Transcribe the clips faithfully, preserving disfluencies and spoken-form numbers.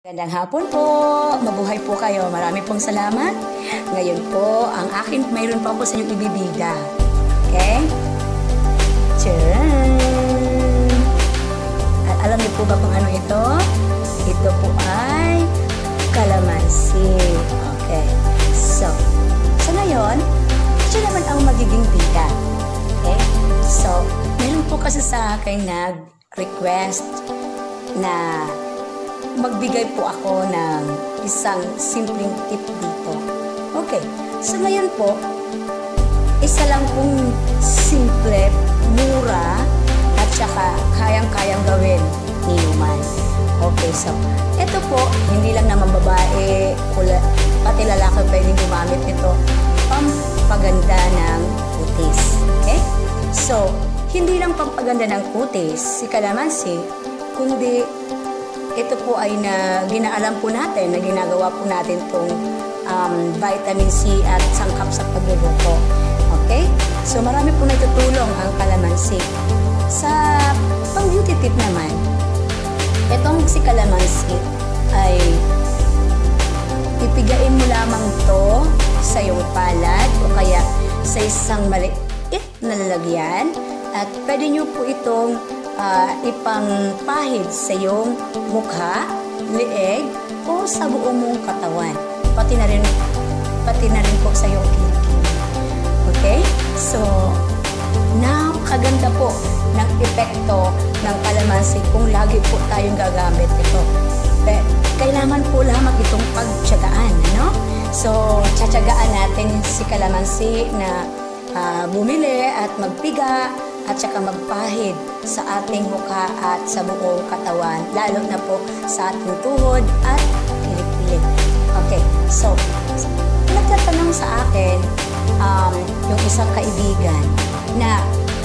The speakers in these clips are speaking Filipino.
Magandang hapon po. Mabuhay po kayo. Marami pong salamat. Ngayon po, ang akin, mayroon pa ako sa inyong ibibida. Okay? Tcharan! At alam niyo po ba kung ano ito? Ito po ay Kalamansi. Okay. So, so ngayon, ito naman ang magiging bida. Okay? So, meron po kasi sa akin nag-request na magbigay po ako ng isang simpleng tip dito. Okay. So ngayon po, isa lang pong simple, mura, at saka kayang-kayang gawin ni human. Okay. So, ito po, hindi lang naman babae, pati lalaki pwedeng gumamit nito. Pampaganda ng kutis. Okay? So, hindi lang pampaganda ng kutis, si Kalamansi, kundi ito po ay na ginaalam po natin, na ginagawa po natin itong um, vitamin C at sangkap sa pagluluto. Okay? So, marami po natutulong ang Kalamansi. Sa pang-beauty tip naman, itong si Kalamansi ay ipigain mo lamang to sa iyong palad o kaya sa isang maliit na lalagyan at pwede nyo po itong Uh, ipangpahid sa iyong mukha, leeg, o sa buong mong katawan. Pati na rin, pati na rin po sa iyong kilikili. Okay? So, napakaganda po ng epekto ng Kalamansi kung lagi po tayong gagamit ito. Pero, kailangan po lamang itong pagtsagaan, ano? So, tsatsagaan natin si Kalamansi na uh, bumili at magpiga at saka magpahid sa ating mukha at sa buong katawan, lalo na po sa ating tuhod at kilikili. Okay, so, nagtatanong sa akin um, yung isang kaibigan na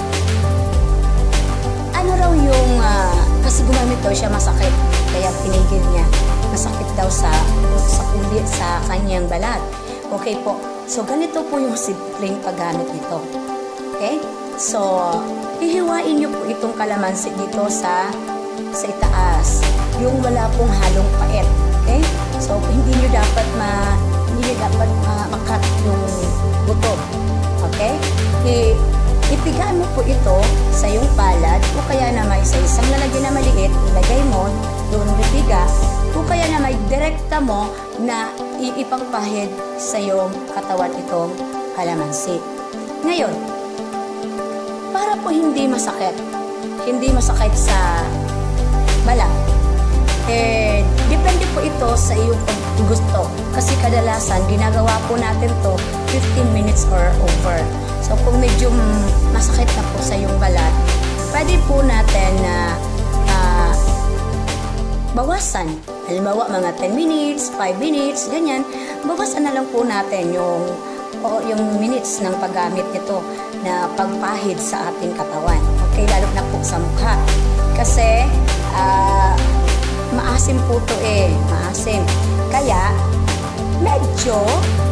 ano raw yung, uh, kasi gumamit daw siya masakit, kaya tinigil niya. Masakit daw sa, sa kulit, sa kanyang balat. Okay po, so ganito po yung simpleng paggamit nito. Okay? So, hihiwain niyo po itong Kalamansi dito sa sa itaas. Yung wala pong halong pait. Okay? So, hindi niyo dapat ma hindi niyo dapat ma, makat yung buto. Okay? I, ipigaan mo po ito sa iyong palad o kaya na may sa isang lalagyan na maliit, ilagay mo doon bibiga o kaya na may direkta mo na iipangpahid sa iyong katawan itong Kalamansi. Ngayon, para po hindi masakit, hindi masakit sa balat, eh, depende po ito sa iyong gusto. Kasi kadalasan, ginagawa po natin to fifteen minutes or over. So, kung medyo masakit na po sa iyong balat, pwede po natin na uh, bawasan. Halimbawa, mga ten minutes, five minutes, ganyan. Bawasan na lang po natin yung o yung minutes ng paggamit nito na pagpahid sa ating katawan. Okay, lalo na po sa mukha. Kasi, uh, maasim po ito eh. Maasim. Kaya, medyo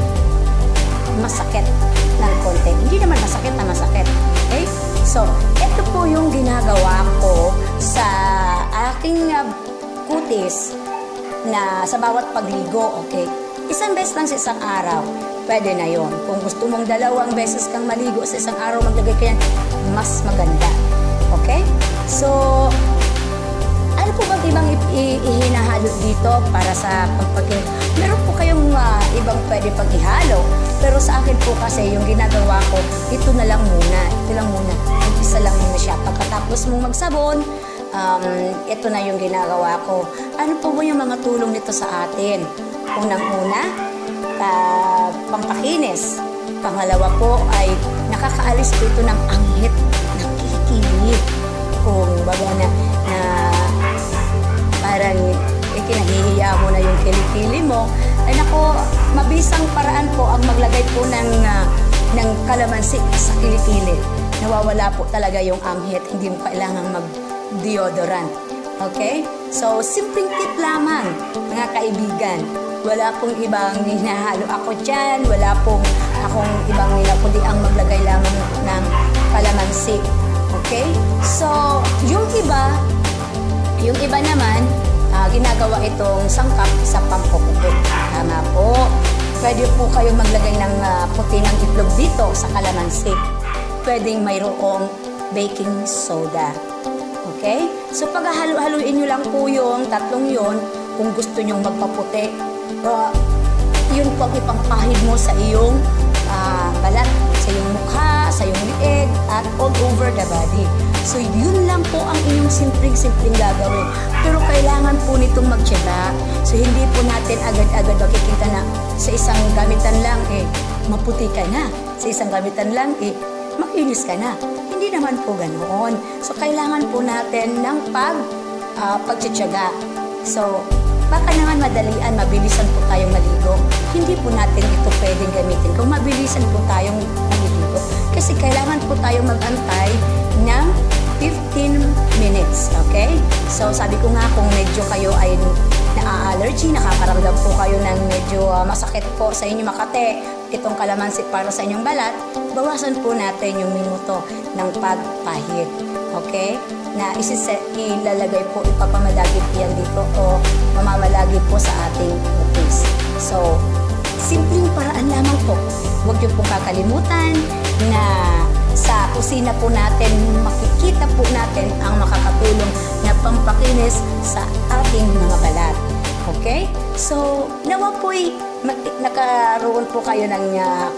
masakit ng konti. Hindi naman masakit na masakit. Okay? So, ito po yung ginagawa ko sa aking uh, kutis na sa bawat pagligo. Okay? Isang beses lang sa isang araw. Pwede na yon. Kung gusto mong dalawang beses kang maligo sa isang araw, maglagay ka yan, mas maganda. Okay? So, ano po bang ibang ihinahalo dito para sa pagpagin? Meron po kayong uh, ibang pwede pang ihalo. Pero sa akin po kasi, yung ginagawa ko, ito na lang muna. Ito lang muna. Isa lang muna siya. Pagkatapos mong magsabon, um, ito na yung ginagawa ko. Ano po ba yung mga tulong nito sa atin? Unang-una, Uh, pampakinis. Pangalawa po ay nakakaalis po ito ng anghit ng kilikili. Kung baga na, na parang ikinahihiya mo na yung kilikili mo, ay nako, mabisang paraan po ang maglagay po ng, uh, ng Kalamansi sa kilikili. Nawawala po talaga yung anghit. Hindi mo kailangang mag-deodorant. Okay? So, simpleng tip lamang, mga kaibigan. Wala pong ibang hinahalo ako dyan. Wala pong akong ibang nila, kundi ang maglagay lamang ng Kalamansi. Okay? So, yung iba, yung iba naman, uh, ginagawa itong sangkap sa pampuputi. Tama po. Pwede po kayong maglagay ng uh, puti ng itlog dito sa kalamansi. Pwedeng mayroong baking soda. Okay? So paghahalu-haluin nyo lang po yung tatlong yon kung gusto nyong magpaputi. Uh, yun po ang ipangpahid mo sa iyong uh, balat, sa iyong mukha, sa iyong lieg, at all over the body. So yun lang po ang inyong simpleng-simpleng gagawin. Pero kailangan po nitong magtiyaga. So hindi po natin agad-agad makikita na sa isang gamitan lang eh, maputi ka na. Sa isang gamitan lang eh, makinis ka na. Hindi naman po ganoon. So kailangan po natin ng pag, uh, pagtiyaga. So baka naman madalian, mabilisan po tayong maligo. Hindi po natin ito pwedeng gamitin kung mabilisan po tayong maliligo. Kasi kailangan po tayong mag-antay ng fifteen minutes, okay? So sabi ko nga kung medyo kayo ay na-allergy, nakakaramdam po kayo ng medyo uh, masakit po sa inyong makate, itong kalamansi para sa inyong balat, bawasan po natin yung minuto ng pagpahid, okay? Na isiset, ilalagay po, ipapamalagit yan dito o mamamalagi po sa ating kutis. So, simpleng paraan lamang po. Huwag niyo pong kakalimutan na sa kusina po natin, makikita po natin ang makakatulong na pampakinis sa ating mga balat. Okay? So, nawa po'y nakaroon po kayo ng, uh,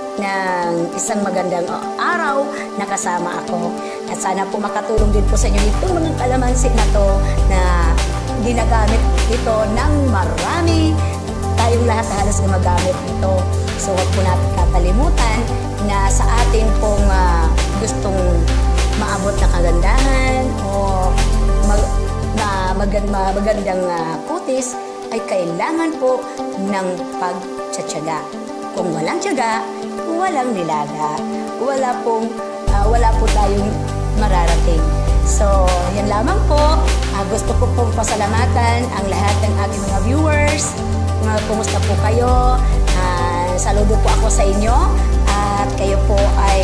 ng isang magandang araw na kasama ako. At sana po makatulong din po sa inyo itong mga kalamansi na to na ginagamit ito ng marami. Tayong lahat halos gumagamit ito. So, huwag po natin kakalimutan na sa atin pong uh, gustong maabot na kagandahan o mag, na magand, magandang uh, kutis ay kailangan po ng pagtsatsaga. Kung walang tiyaga, walang nilaga. Wala pong, uh, wala po tayong mararating. So, yan lamang po. Uh, gusto ko pong pasalamatan ang lahat ng ating mga viewers. Uh, kumusta po kayo? Uh, saludo po ako sa inyo. At kayo po ay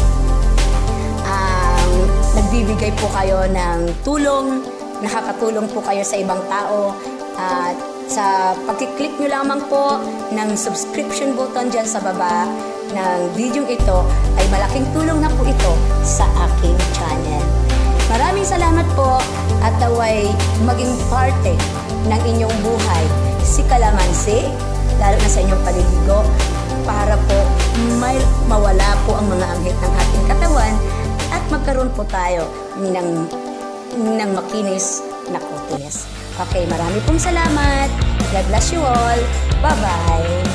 uh, nagbibigay po kayo ng tulong. Nakakatulong po kayo sa ibang tao. At uh, sa pag-click nyo lamang po ng subscription button dyan sa baba ng video ito, ay malaking tulong na po ito sa aking channel. Maraming salamat po at naway maging parte ng inyong buhay si Kalamansi, lalo na sa inyong paliligo, para po may mawala po ang mga anghit ng ating katawan at magkaroon po tayo ng, ng makinis na kutis. Okay, marami pong salamat. God bless you all. Bye-bye.